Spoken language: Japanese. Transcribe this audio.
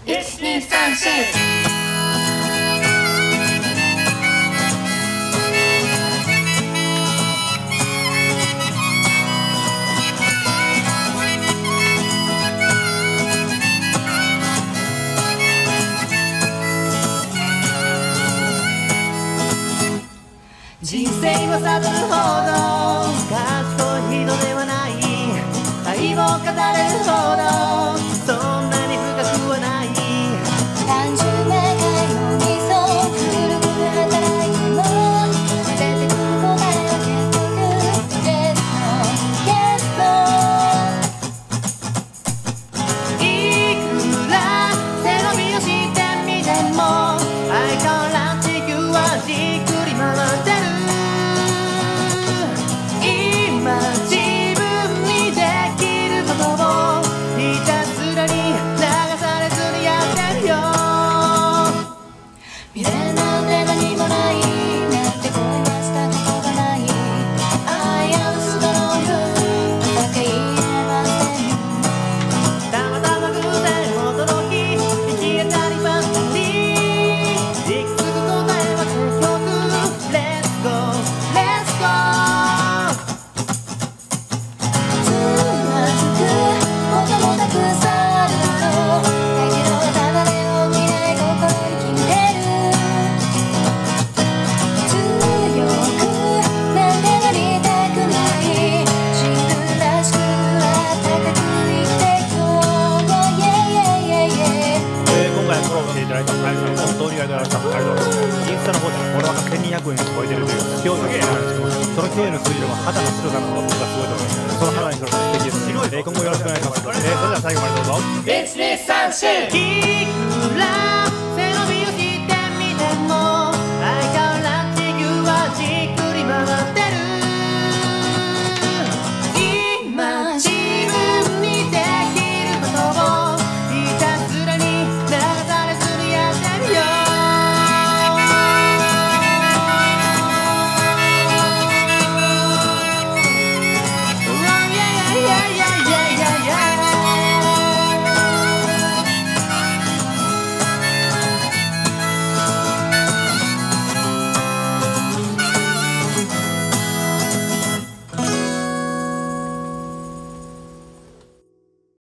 人生を悟るほど賢いのではない、愛を語れるほどそんなに深くはない。 単純な会の理想、ぐるぐる働いても出てくる答えは結局 Yes no Yes no。 いくら背伸びをしてみても相変わらず地球はじっくり回ってる。今自分にできることをひたすらに流されずにやってるよ。 未練なんて何もない、なんて恋はしたことがない。I am strong だけ言えば全部たまたま偶然驚き行き当たりばったり行き着く答えは結局 Let's go Let's go。 つまずくこともたくさんあるだろう。だけどただで起きない心に決めてる。強くなんてなりたくない。自分らしくあったかく生きていこう。Yeah yeah yeah yeah。 今回コラボしていただいた皆さん本当にありがとうございました。インスタの方でフォロワーが1200円超えてるという驚異の数字なんですけど、その驚異の数字でも肌の白さの僕がすごいと思います。その肌に白さ素敵です。今後よろしくお願いします。それでは最後までどうぞ。 1、2、3、4いくら